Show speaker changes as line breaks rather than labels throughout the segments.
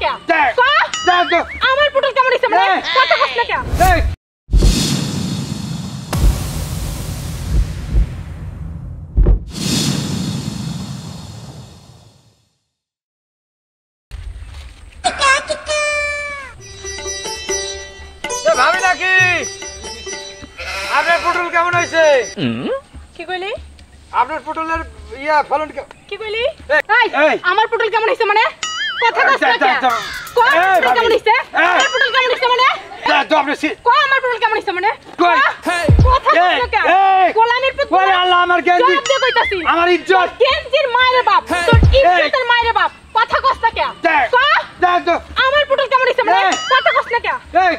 কে আমার পটল কেমন হইছে মানে কথা কস না কে
ভাবি নাকি আপনার পটল কেমন হয়েছে?
কি কইলি?
আপনার পটলের ফলন
কি কইলি? আমার পটল কেমন হইছে মানে কথা কস না কে আমার কেমন হইছে? আমার পটল কেমন হইছে মানে
তো আপনি
আমার পটল কেমন হইছে মানে কথা কস না কে গোলামের পুত
ওরে আল্লাহ আমার গেঞ্জি
জবাব দে কইতাছি
আমার ইজ্জত
গেঞ্জির মায়ের বাপ তোর ইজ্জতের মায়ের বাপ কথা কস না কে আমার পটল কেমন হইছে মানে কথা কস না কে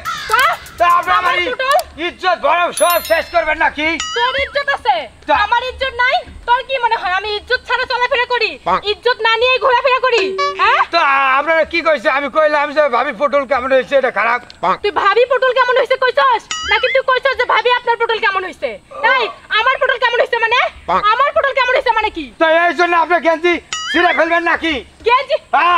আমার ইজ্জত বড় সব শেষ করবেন নাকি?
তোর ইজ্জত আছে আমার ইজ্জত নাই তোর কি মনে হয় আমি ইজ্জত ছাড়া চলাফেরা করি ইজ্জত না নিয়ে ঘোরাফেরা করি হ্যাঁ
তো আপনারা কি কইছে আমি কইলাম যে ভাবি পটল কেমন হইছে এটা খারাপ
তুই ভাবি পটল কেমন হইছে কইছস নাকি তুই কইছস যে ভাবি আপনার পটল কেমন হইছে এই আমার পটল কেমন হইছে মানে আমার পটল কেমন হইছে মানে কি
তো এই জন্য আপনি গেঞ্জি ছিঁড়ে ফেলবেন নাকি
গেঞ্জি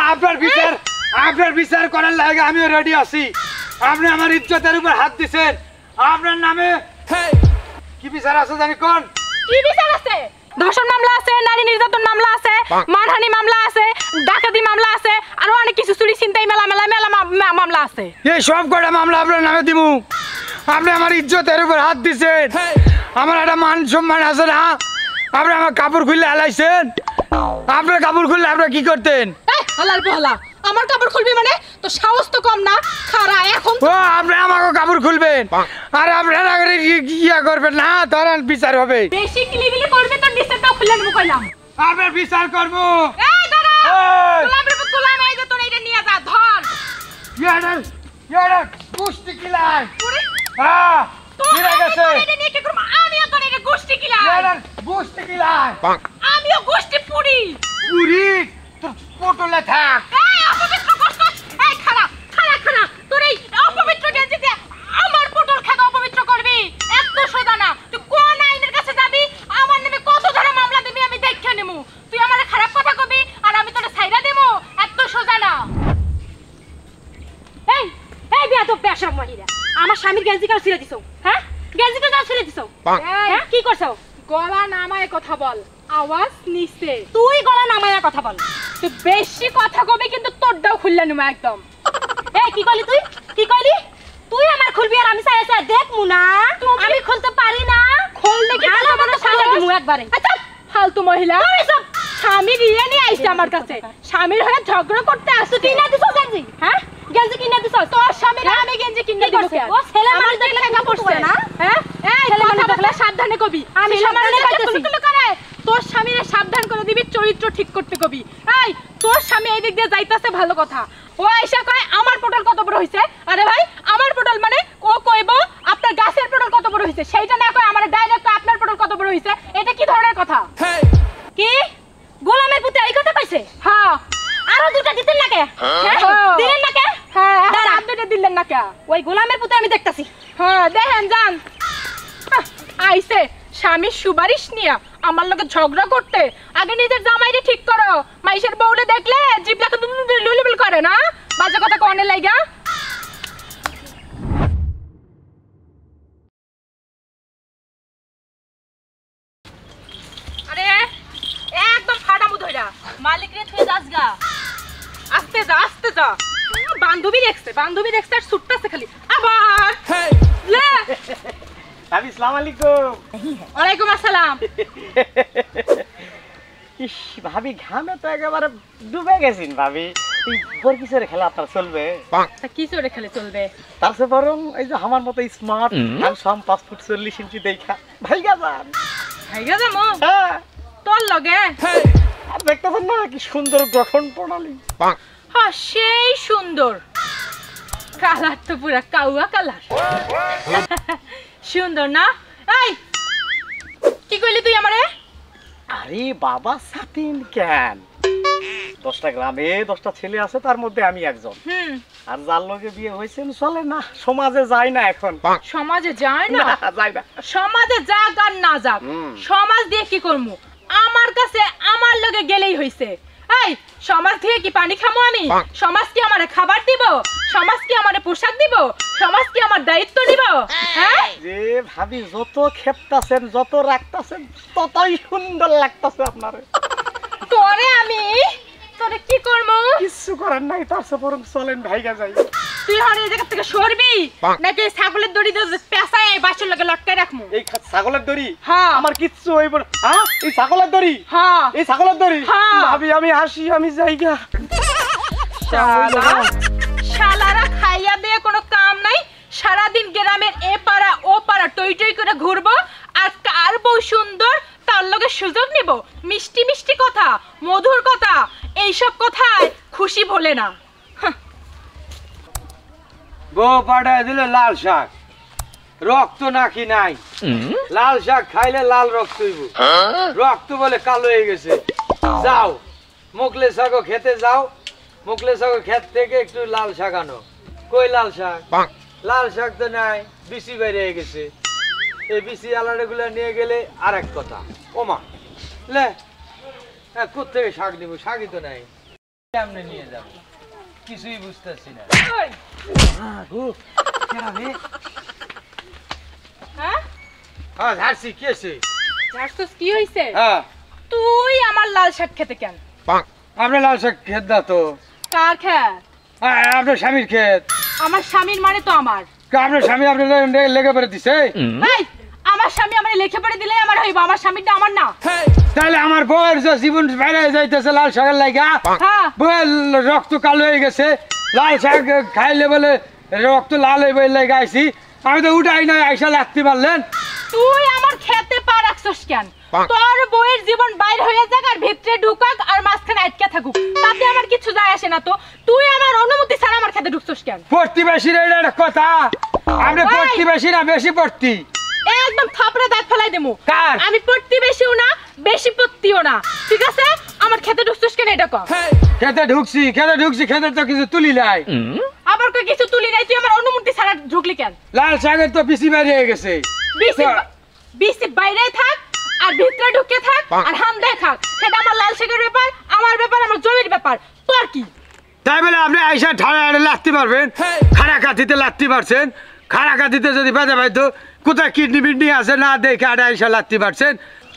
আপনার বিচার করার লাগে আমিও রেডি আছি আপনি আমার ইজ্জতের উপর হাত দিছেন আপনার নামে কি বিচার আছে জানি কোন
কি বিচার আছে ধর্ষণ মামলা আছে নারী নির্যাতন মামলা আছে মানহানি মামলা আছে ডাকাতি মামলা আছে আর অনেক কিছু চুরি ছিনতাই মেলা মামলা আছে
এই সব কটা মামলা আপনার নামে দিমু আপনি আমার ইজ্জতের উপর হাত দিছেন আমার একটা মান সম্মান আছে না আপনি আমার কাপড় খুললে আলাইছেন আপনার কাপড় খুললে আপনি কি করতেন
হালাল বহলা আমার কাপড় খুলবি মানে তো সাহস তো কম না খারা এখন
ও আপনি আমাকে কাপড় খুলবেন আর আপনারা ইয়া করবেন না ধরেন বিচার হবে
বেশি কিলিবিলি করবে তো নিচেটাও খুলে নেব কইলাম
আপনি বিচার করব
এই দাঁড়া গোলামের পুত গোলাম এই যে তোর এইটা নিয়ে যা ধর
ইয়ার কুস্তি কিলাই হ্যাঁ ঠিক আছে
এটা নিয়ে কি করব আমিও তোর এইটা গোষ্ঠী কিলাই
ইয়ার কুস্তি কিলাই
আমিও গোষ্ঠী পুরি
পুরি তোর পটলে থাক
এই অপবিত্র গোষ্ঠ এই খারা তোর এই অপবিত্র গেঞ্জি দিয়ে আমার পটল খেতে অপবিত্র করবি এত সোজা না তুই কোন আইনের কাছে যাবি আমার নামে কত ধরে মামলা দিবি আমি দেখে নেমু তুই আমারে খারাপ কথা কবি আর আমি তোরে ছাইরা দেবো এত সোজা না এই বিয়া তো পেশাব মহিলা আমার স্বামীর গেঞ্জি কাও ছিঁড়ে দিছো হ্যাঁ গেঞ্জি কাও ছিঁড়ে দিছো হ্যাঁ কি করছো গলা নামায় কথা বল আওয়াজ নিচে তুই গলা নামায় কথা বল তুই বেশি কথা কবি কিন্তু তোরটাও খুললে নিমা একদম এই কি কইলি তুই আমার খুলবি আর আমি চাইছে দেখ মুনা আমি খুলতে পারি না খোল দেখি ভালো ভালো সালা দিমু একবারে আচ্ছা ফালতু মহিলা তুই সব স্বামী নিয়ে নিয়ে আইছে আমার কাছে স্বামীর হয়ে ঝগড়া করতে আসছো তুই না দিছস গেঞ্জি হ্যাঁ গেঞ্জি কিনে দিছস তোর স্বামীর আমি গেঞ্জি কিনে দিব ও ছেলে মানুষ দেখলে টাকা পড়ছে না হ্যাঁ এই ছেলে মানুষ দেখলে সাবধানে কবি আমি সাবধানে কইতেছি করে তোর স্বামীরে সাবধান করে দিবি চরিত্র ঠিক করতে কবি এই তোর স্বামী এই দিক দিয়ে যাইতাছে ভালো কথা ও আইসা কয় আমার পটল কত বড় হইছে আরে ভাই আমার পটল মানে ও কইবো আপনার গাছের পটল কত বড় হইছে সেইটা না কয় আমার ডাইরেক্ট আপনার পটল কত বড় হইছে এটা কি ধরনের কথা কি গোলামের পুতে এই কথা কইছে হ্যাঁ আরো দুটো দিতেন না কে দিলেন না কে হ্যাঁ আর দুটো দিলেন না কে ওই গোলামের পুতে আমি দেখতাছি হ্যাঁ দেখেন জান আইছে স্বামীর সুপারিশ নিয়া আমার লগে ঝগড়া করতে আগে নিজের জামাইরে ঠিক করো মাইশের বউলে দেখলে জিবলাকে লুলিবিল করে না বাজে কথা কোনে লাগা আরে একদম ফাটামু ধইরা মালিক রে তুই যাসগা আস্তে যা বান্ধবী দেখছে আর ছুটতাছে খালি আবার লে
ভাবি আসসালামু আলাইকুম
ওয়ালাইকুম আসসালাম
ইস ভাবি ঘামে তো একেবারে ডুবে গেছিন ভাবি এই বড় কিসের খেলা আপনার চলবে
তা কিসের খেলে চলবে
তার চেয়ে বরং এই যে আমার মতো স্মার্ট আর সম 5 ফুট 40 ইঞ্চি দেখা ভাইগা যান হ্যাঁ
তোর লগে
আর দেখতেছেন না কি সুন্দর গঠন প্রণালী
হ্যাঁ সেই সুন্দর কালার তো পুরা কাউয়া কালার সুন্দর না এই কি কইলি তুই আমারে
আরে বাবা সাতিন কেন 10টা গ্রামে 10টা ছেলে আছে তার মধ্যে আমি একজন আর যার লগে বিয়ে হইছে চলে না সমাজে যায় না এখন
সমাজে যায় না
যায় না
সমাজে যাক আর না যাক সমাজ দিয়ে কি করমু আমার কাছে আমার লগে গেলেই হইছে এই সমাজ থেকে কি পানি খামো আমি? সমাজ কি আমারে খাবার দিব? সমাজ কি আমারে পোশাক দিব? সমাজ কি আমার দায়িত্ব নিব? হ্যাঁ
যে ভাবি যত খেপতাছেন যত রাখতাছেন ততই সুন্দর লাগতাছে আপনারে।
তোরে আমি তোরে কি করবো?
কিছু করার নাই, তার সে বরং চলেন ভাইগা যাই।
তুই হন এই জায়গা থেকে সরবি নাকি ছাগলের দড়ি দিয়ে পেঁচায় এই বাসুর লগে লটকায় রাখমু?
এই ছাগলের দড়ি?
হ্যাঁ।
আমার কিচ্ছু হইব না। হ্যাঁ এই ছাগলের দড়ি?
হ্যাঁ
এই ছাগলের দড়ি?
হ্যাঁ।
ভাবি আমি আসি, আমি যাইগা।
শালা শালারা খাইয়া দিয়ে কোনো কাম নাই, সারাদিন গ্রামের এ পাড়া ও পাড়া টই টই করে ঘুরবো আর কার বউ সুন্দর তার লগে সুযোগ নিব। মিষ্টি মিষ্টি কথা, মধুর কথা, এইসব কথায় খুশি বলে না।
বউ পাঠায় দিলে লাল শাক, রক্ত নাকি নাই। লাল শাক খাইলে লাল রক্ত হইব, রক্ত বলে কালো হয়ে গেছে। যাও মোকলে শাক খেতে যাও, মোকলে শাক ক্ষেত থেকে একটু লাল শাক আনো। কই লাল শাক? লাল শাক তো নাই, বিসি বাইরে হয়ে গেছে। এই বিসি আলাদা গুলা নিয়ে গেলে আর এক কথা। ওমা লে কোথেকে শাক নিব? শাকই তো নাই, কেমনে নিয়ে যাব? কিছুই বুঝতেছি না।
হ্যাঁ
ঝাড়ছি কি আছে?
জানছস কি হইছে?
হ্যাঁ
তুই আমার লাল শাক খেতে কেন?
আপনার লাল শাক ক্ষেত না তো।
কার খেত?
আপনার স্বামীর ক্ষেত।
আমার স্বামীর মানে তো আমার।
আপনার স্বামী আপনার লেগে পড়ে দিছে?
এই আমার স্বামী আমারে লেখে পড়ে দিলে আমার হইব, আমার স্বামীটা আমার না।
তাহলে আমার বউয়ের যে জীবন বাইরে যাইতেছে লাল শাকের লাগা,
হ্যাঁ
বউয়ের রক্ত কালো হয়ে গেছে, লাল শাক খাইলে বলে রক্ত লাল হয়ে লাগা আইছি। আমি তো উঠাই নাই, আইসা লাগতে পারলেন।
তুই আমার খেতে পা রাখছস কেন? তোর বউয়ের জীবন বাইরে হয়ে যাক আর ভিতরে ঢুকাক আর মাঝখানে আটকে থাকুক, তাতে আমার কিছু যায় আসে না তো। তুই আমার অনুমতি ছাড়া আমার খেতে ঢুকছস কেন?
প্রতিবেশীর এটা একটা কথা। আপনি প্রতিবেশী না বেশি পড়তি?
একদম থাপড়া দাঁত ফেলাই দেবো।
কার?
আমি প্রতিবেশীও না বেশি পত্তিও না, ঠিক আছে? আমার খেতে ঢুকছস কেন এটা কর।
খেতে ঢুকছি, খেতে তো কিছু তুলি নাই।
আবার কই কিছু তুলি নাই, তুই আমার অনুমতি ছাড়া ঢুকলি কেন?
লাল শাকের তো পিসি বাইরে হয়ে গেছে।
বিসি বাইরে থাক আর ভিতরে ঢুকে থাক আর হামদায় থাক, সেটা আমার লাল শাকের ব্যাপার, আমার ব্যাপার, আমার জমির ব্যাপার। তোর কি?
তাই বলে আপনি আইসা ঠাড়া লাগতে পারবেন? খাড়া কাঠিতে লাগতে পারছেন? খাড়া কাঠিতে যদি বেঁধে পাইতো কোথায় কিডনি বিডনি আছে না দেখে আড়ে আইসা লাগতে পারছেন?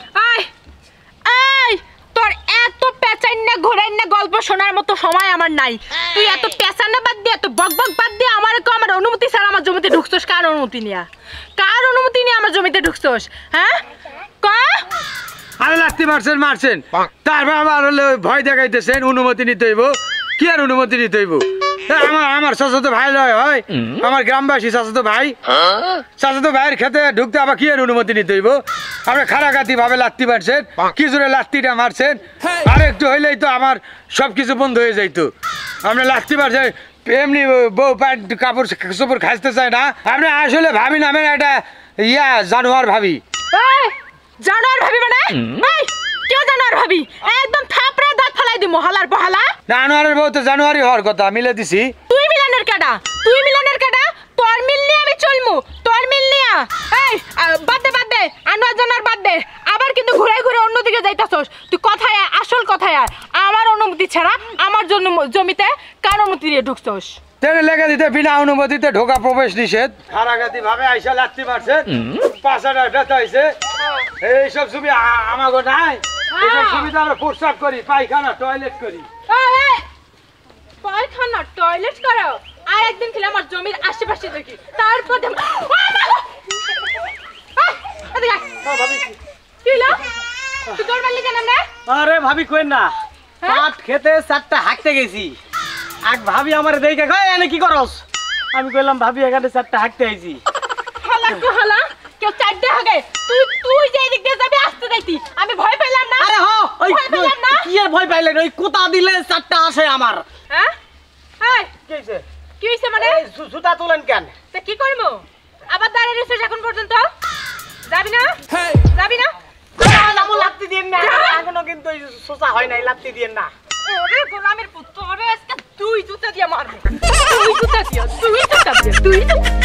এই তোর এত পেঁচাই না ঘোরাই না গল্প শোনার মতো সময় আমার নাই। তুই এত পেঁচানো বাদ দিয়ে, এত বকবক বাদ দিয়ে আমার অনুমতি ছাড়া আমার জমিতে ঢুকছস। কার অনুমতি নিয়া? কার অনুমতি নিয়ে আমার জমিতে ঢুকছস? হ্যাঁ ক
আরে লাগতে পারছেন, মারছেন, তারপর আবার হলে ভয় দেখাইতেছেন অনুমতি নিতে হইব। কি আর অনুমতি নিতে হইব? আমার চাচাতো ভাই লয় হয়, আমার গ্রামবাসী চাচাতো ভাই, চাচাতো ভাইয়ের খেতে ঢুকতে আবার কি আর অনুমতি নিতে হইব? আপনি খাড়াখাতি ভাবে লাগতে পারছেন, কি জোরে লাত্তিটা মারছেন। আর একটু হইলেই তো আমার সবকিছু বন্ধ হয়ে যাইতো। আপনি লাগতে পারছেন, এমনি বউ প্যান্ট কাপড় চোপড় খাইতে চায় না। আপনি আসলে ভাবি নামেন একটা জানোয়ার ভাবি।
জানোয়ার ভাবি মানে? কেউ জানোয়ার ভাবি? একদম থাপড়া দাঁত ফেলাই দিমু হালার পহালা।
জানোয়ারের বউ তো জানুয়ারি হওয়ার কথা, মিলে দিছি।
তুই মিলানের কাটা, তুই মিলানের কাটা। তোর মিল নিয়ে আমি চলমু, তোর মিল নিয়া। এই বাদ দে আনোয়ার জানোয়ার বাদ দে। আবার কিন্তু ঘুরে ঘুরে অন্যদিকে যাইতাছস। তুই কথায় আসল কথায় আর আমার অনুমতি ছাড়া আমার জন্য জমিতে কার অনুমতি দিয়ে ঢুকছস?
তেনে লেগে দিতে বিনা অনুমতিতে ঢোকা প্রবেশ নিষেধ। খাড়াখাতি ভাবে আইসা লাগতে পারছেন, পাশাটা ব্যথা হয়েছে। এইসব ছবি আমাগো নাই। এইসব সুবিধা আমরা প্রস্রাব করি, পায়খানা টয়লেট করি।
পায়খানা টয়লেট করো? আর একদিন খেলে আমার জমির আশেপাশে দেখি, তারপর
আরে ভাবি কই না, পাট খেতে চারটা হাঁকতে গেছি। এক ভাবি আমার দেখে কয় এনে কি করস? আমি কইলাম ভাবি এখানে চারটা হাঁকতে আইছি।
হালা কেউ চারটে হাগে, তুই যে এদিক দিয়ে যাবি আসতে যাইতি, আমি ভয় পেলাম না।
আরে হ্যাঁ ওই
পেলাম না।
কি আর ভয় পাইলেন? ওই কোতা দিলে চারটা আসে আমার।
হ্যাঁ
কি হইছে?
কি হইছে মানে?
জুতা তুলেন কেন?
তা কি করবো? আবার দাঁড়িয়ে রয়েছিস এখন পর্যন্ত? যাবি না? যাবি না?
লাত্তি দিয়েন না, এখনো কিন্তু সোজা হয় নাই, লাত্তি দিয়েন না।
ওরে গোলামের পুত্র, ওরে আজকে তুই জুতা দিয়ে মারবো। তুই জুতা দিয়ে, তুই জুতা দিয়ে, তুই জুতা